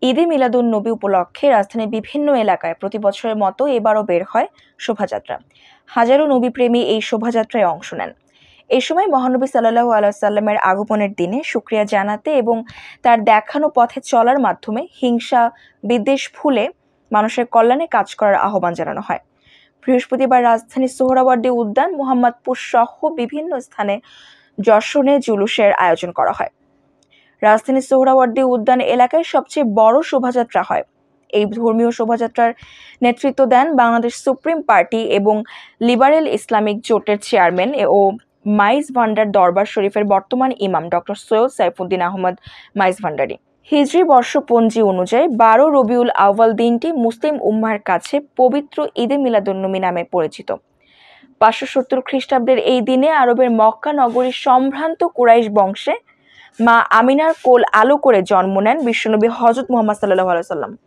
ঈদে মিলাদুন্নবী উপলক্ষে রাজধানীর বিভিন্ন এলাকায় প্রতি বছরের মতো এবারও বের হয় শোভাযাত্রা। হাজারো নবীপ্রেমী এই শোভাযাত্রায় অংশ নেন। এই সময় মহানবী সাল্লাল্লাহু আলাইহি ওয়াসাল্লামের আগমনের দিনে শুকরিয়া জানাতে এবং তার দেখানো পথে চলার মাধ্যমে হিংসা বিদ্বেষ ভুলে মানুষের কল্যাণে কাজ করার আহ্বান জানানো হয়। বৃহস্পতিবার রাজধানীর সোহরাওয়ার্দী উদ্যান, মোহাম্মদপুর সহ বিভিন্ন স্থানে যশনে জুলুসের আয়োজন করা হয়। রাজধানীর সোহরাওয়ার্দী উদ্যান এলাকায় সবচেয়ে বড় শোভাযাত্রা হয়। এই ধর্মীয় শোভাযাত্রার নেতৃত্ব দেন বাংলাদেশ সুপ্রিম পার্টি এবং লিবারেল ইসলামিক জোটের চেয়ারম্যান ও মাইজ ভান্ডার দরবার শরীফের বর্তমান ইমাম ডক্টর সৈয়দ সাইফুদ্দিন আহমদ মাইজ ভান্ডারী। হিজরি বর্ষপঞ্জি অনুযায়ী 12 রবিউল আউয়াল দিনটি মুসলিম উম্মাহর কাছে পবিত্র ঈদে মিলাদুন্নবী নামে পরিচিত। 570 খ্রিস্টাব্দের এই দিনে আরবের মক্কা নগরীর সম্ভ্রান্ত কুরাইশ বংশে মা আমিনার কোল আলো করে জন্ম নেন বিশ্বনবী হযরত মুহাম্মদ সাল্লাল্লাহু আলাইহি ওয়াসাল্লাম।